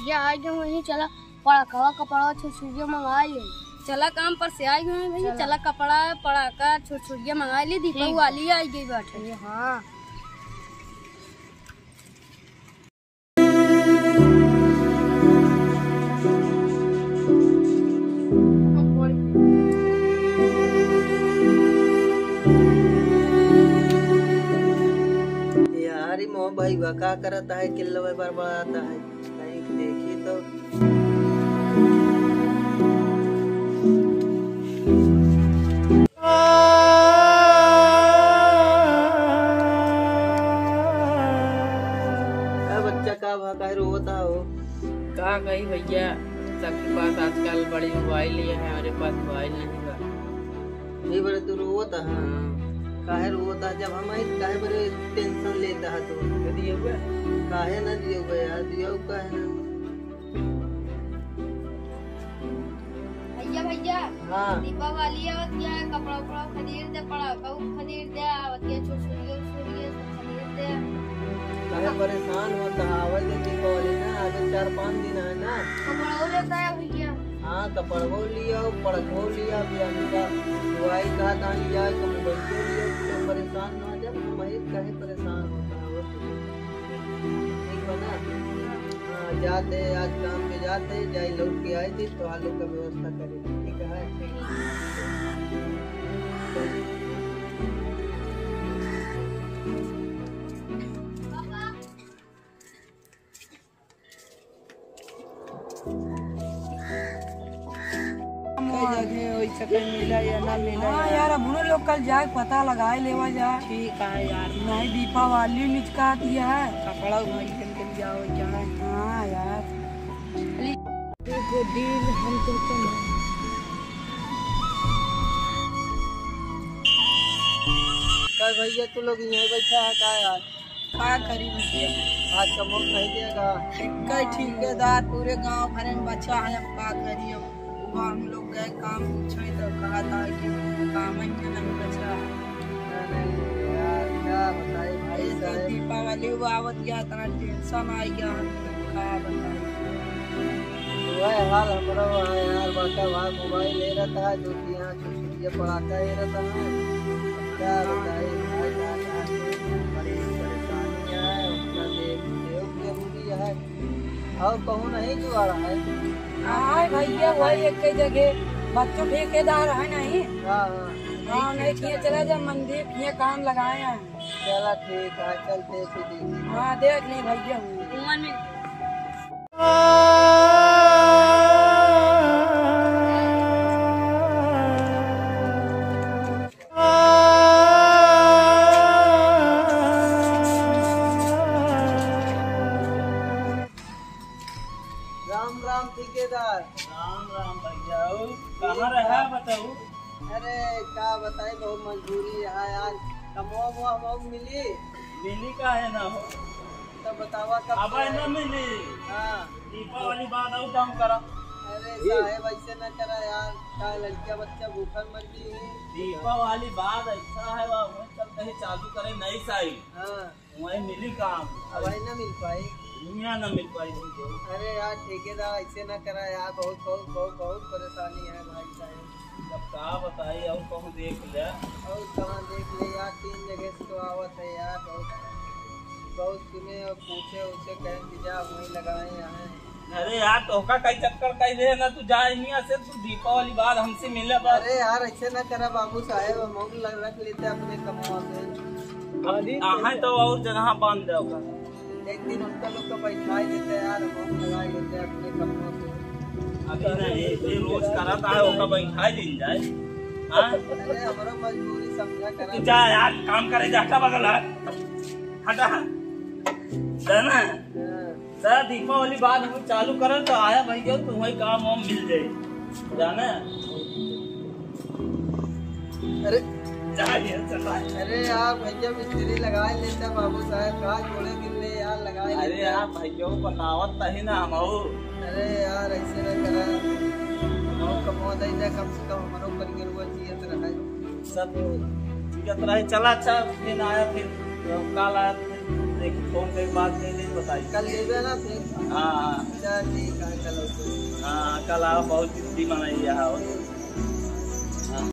भैया आ गए वहीं चला पड़ा खवा कपड़ा छुरछुरिया मंगा ले। चला काम पर से आई हुई भैया। चला कपड़ा पड़ा का छुरछुरिया मंगा ली। दीपक वाली आई गई बैठे। हाँ यार मोह भाई का करता है किल्लो में बड़बड़ाता है कहीं देखी तो बच्चा का भागा है रोता हो कहा गई भैया सबके पास आजकल बड़ी मोबाइल ही है हमारे पास मोबाइल नहीं बा। नहीं बड़े तू रोता है काहे रोता है जब हम काहे बड़े टेंशन लेता है तो दिए हुए काहे ना दिए हुए यार दिया काहे ना भैया भैया हाँ दीपक वाली आवत क्या है कपड़ा उपड़ा खरीद दे पड़ा कहू खरीद दे आवत क्या छुरछुरिया सब खरीद दे। काहे परेशान होता है आवाज दीपावली ना आगे 4-5 दिन है ना कपड़ा लेता है भैया। हाँ कपड़ो लिया पड़को लिया का दवाई कहा था लिया मोबाइल लिया तो परेशान ना जब महेश काहे परेशान होता है वो ठीक है ना। हाँ जाते आज काम पे जाते जाए लौट के आए थे तो आलू का व्यवस्था करे ठीक है। मिला या ना मिला हाँ यार अब लोग कल जाए पता लगाए लेवा जाए। ठीक है यार नहीं दीपावली निचका दिया है कपड़ा भाई के जाओ जाए। हाँ यार देखो दिल हम तो कल भैया तू लोग यहीं बैठा है का यार क्या करी भैया आज का मुख नहीं देगा कई ठेकेदार पूरे गांव भरे में बच्चा है अब क्या करिए वहाँ हम लोग गए काम पूछे तो कहा था कि काम ही नहीं बचा यार क्या बताए भाई तो साहब दीपावली आवत गया इतना टेंशन आ गया क्या बताए वह हाल हमारा वहाँ यार बाका वहाँ मोबाइल ले रहता है जो कि यहाँ छुट्टियाँ पढ़ाता ही रहता है क्या बताए भाई यार बड़ी परेशानी है उसका देख जरूरी है और कहूँ नहीं जुआड़ा है। हाँ भैया वही एक जगह बच्चों ठेकेदार है नहीं हाँ हाँ नहीं किए चला जा मंदिर किए काम लगाए हैं। चला ठीक है चलते फिर देखिए। हाँ देख नहीं भैया उमन में राम राम ठेकेदार। राम राम भैया कहाँ रहा बताओ। अरे क्या बताए बहुत मजबूरी है यार कमवा मुआ मिली का है ना हो तो बतावा कब अब ना मिली। हाँ दीपावली बाद आउ काम करा। अरे साहेब ऐसे न करा यार क्या लड़किया बच्चा भूखन मर गई है। दीपावली बाद ऐसा है वह चल कहीं चालू करे नई साइड हाँ वही मिली काम अब आई न मिल पाई दुनिया न मिल पाई तुमको। अरे यार ठेकेदार ऐसे न करा यार बहुत बहुत बहुत बहुत परेशानी है भाई साहब। अब क्या बताई और कहूँ देख ले और कहाँ देख ले यार 3 जगह से तो आवत है यार बहुत बहुत सुने और पूछे उसे कहें कि जा वहीं लगाए यहाँ। अरे यार तोहका कई चक्कर कई दे ना तू जा से तू दीपावली बाद हमसे मिले बस। अरे यार ऐसे न करा बाबू साहेब हम रख लेते अपने कमवा में तो और जगह बंद होगा एक दिन उनका लोग का बैठा ही देते यार हम लगा लेते अपने कमवा में। अभी नहीं ये रोज करता है ओका बैठा दिन जाए। हाँ अरे हमारा मजबूरी समझा करा तू जा यार काम करे जाता बगल है हटा जाना सर दीपावली बाद हम चालू करो तो आया भैया तुम्हें काम वाम मिल जाए जाना। अरे चाहिए चला। अरे यार भैया मिस्त्री लगा लेता बाबू साहब कहा जोड़े गिरले यार लगा। अरे यार भैया बतावत तही ना हम। अरे यार ऐसे न करा कमवा दे कम से कम हमारो परिवार जियत रहे सब जियत रहे। चला अच्छा फिर आया फिर कल आया देखी फोन पे बात नहीं बताई कल लेबे ना फिर। हाँ चल कल आओ बहुत जिद्दी मनाई यहाँ